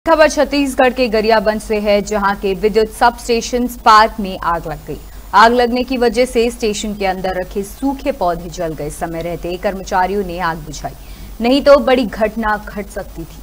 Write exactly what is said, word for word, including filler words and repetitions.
खबर छत्तीसगढ़ के गरियाबंद से है, जहां के विद्युत सब स्टेशन पार्क में आग लग गई। आग लगने की वजह से स्टेशन के अंदर रखे सूखे पौधे जल गए। समय रहते कर्मचारियों ने आग बुझाई, नहीं तो बड़ी घटना घट सकती थी।